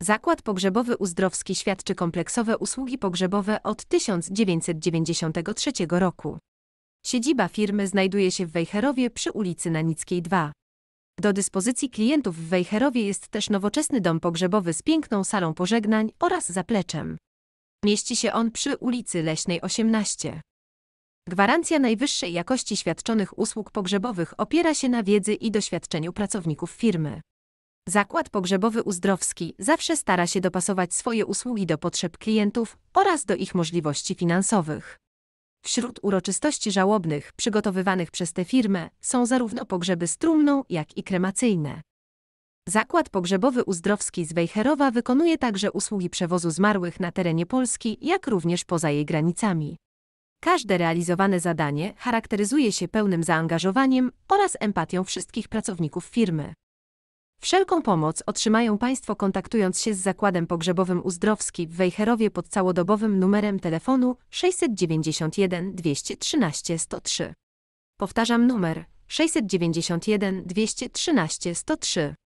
Zakład Pogrzebowy Uzdrowski świadczy kompleksowe usługi pogrzebowe od 1993 roku. Siedziba firmy znajduje się w Wejherowie przy ulicy Nanickiej 2. Do dyspozycji klientów w Wejherowie jest też nowoczesny dom pogrzebowy z piękną salą pożegnań oraz zapleczem. Mieści się on przy ulicy Leśnej 18. Gwarancja najwyższej jakości świadczonych usług pogrzebowych opiera się na wiedzy i doświadczeniu pracowników firmy. Zakład Pogrzebowy Uzdrowski zawsze stara się dopasować swoje usługi do potrzeb klientów oraz do ich możliwości finansowych. Wśród uroczystości żałobnych przygotowywanych przez tę firmę są zarówno pogrzeby z trumną, jak i kremacyjne. Zakład Pogrzebowy Uzdrowski z Wejherowa wykonuje także usługi przewozu zmarłych na terenie Polski, jak również poza jej granicami. Każde realizowane zadanie charakteryzuje się pełnym zaangażowaniem oraz empatią wszystkich pracowników firmy. Wszelką pomoc otrzymają Państwo kontaktując się z Zakładem Pogrzebowym Uzdrowski w Wejherowie pod całodobowym numerem telefonu 691 213 103. Powtarzam numer 691 213 103.